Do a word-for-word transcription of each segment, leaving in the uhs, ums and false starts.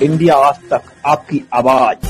India आज तक, आपकी आवाज।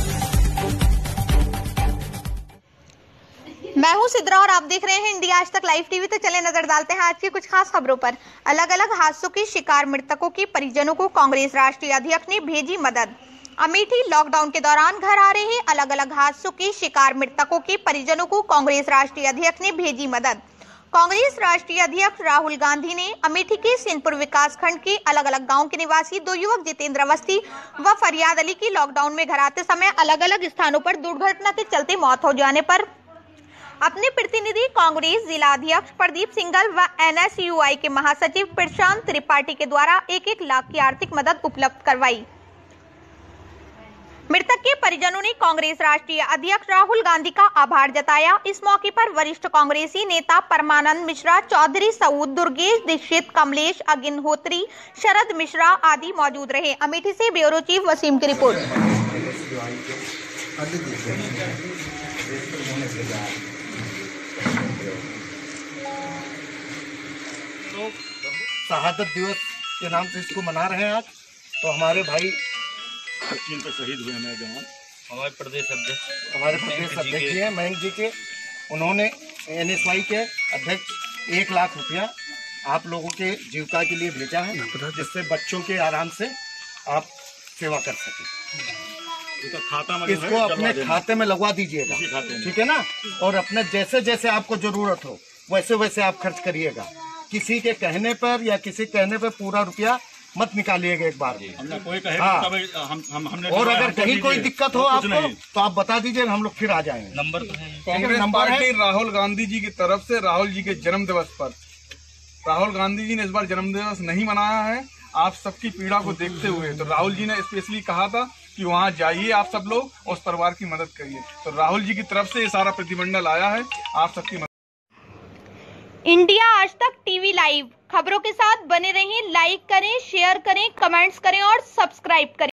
मैं हूं सिद्रा और आप देख रहे हैं इंडिया आज तक लाइव टीवी। तो चले नजर डालते हैं आज की कुछ खास खबरों पर। अलग अलग हादसों की शिकार मृतकों के परिजनों को कांग्रेस राष्ट्रीय अध्यक्ष ने भेजी मदद। अमेठी लॉकडाउन के दौरान घर आ रहे अलग अलग हादसों के शिकार मृतकों के परिजनों को कांग्रेस राष्ट्रीय अध्यक्ष ने भेजी मदद। कांग्रेस राष्ट्रीय अध्यक्ष राहुल गांधी ने अमेठी के सिंहपुर विकास खंड के अलग अलग गांव के निवासी दो युवक जितेंद्र अवस्थी व फरियाद अली की लॉकडाउन में घर आते समय अलग अलग स्थानों पर दुर्घटना के चलते मौत हो जाने पर अपने प्रतिनिधि कांग्रेस जिला अध्यक्ष प्रदीप सिंघल व एन एस यू आई के महासचिव प्रशांत त्रिपाठी के द्वारा एक एक लाख की आर्थिक मदद उपलब्ध करवाई। मृतक के परिजनों ने कांग्रेस राष्ट्रीय अध्यक्ष राहुल गांधी का आभार जताया। इस मौके पर वरिष्ठ कांग्रेसी नेता परमानंद मिश्रा, चौधरी सऊद, दुर्गेश दीक्षित, कमलेश अग्निहोत्री, शरद मिश्रा आदि मौजूद रहे। अमेठी से ब्यूरो चीफ वसीम की रिपोर्ट। तो शहादत दिवस के नाम से इसको मना रहे हैं आज। तो हमारे भाई चीन पे शहीद हुए हैं जवान, हमारे प्रदेश अध्यक्ष हमारे प्रदेश अध्यक्ष हैं मयंक जी के, उन्होंने एन एस वाई के अध्यक्ष एक लाख रुपया आप लोगों के जीविका के लिए भेजा है, जिससे बच्चों के आराम से आप सेवा कर सकें। खाता में इसको अपने खाते में लगवा दीजिएगा, ठीक है ना। और अपने जैसे जैसे आपको जरूरत हो वैसे वैसे आप खर्च करिएगा। किसी के कहने पर या किसी कहने पर पूरा रुपया मत निकालिएगा एक बार। हमने कोई कहे हाँ। तो हम, हम, हमने और अगर कहीं कोई दिक्कत हो आपको तो आप बता दीजिए, हम लोग फिर आ जाएंगे। नंबर तो है। कांग्रेस पार्टी राहुल गांधी जी की तरफ से राहुल जी के जन्म दिवस पर, राहुल गांधी जी ने इस बार जन्म दिवस नहीं मनाया है। आप सबकी पीड़ा को देखते हुए तो राहुल जी ने स्पेशली कहा था कि वहां जाइए आप सब लोग और उस परिवार की मदद करिए। तो राहुल जी की तरफ से ये सारा प्रतिमंडल आया है आप सबकी मदद। इंडिया आज तक टीवी लाइव खबरों के साथ बने रहें। लाइक करें, शेयर करें, कमेंट्स करें और सब्सक्राइब करें।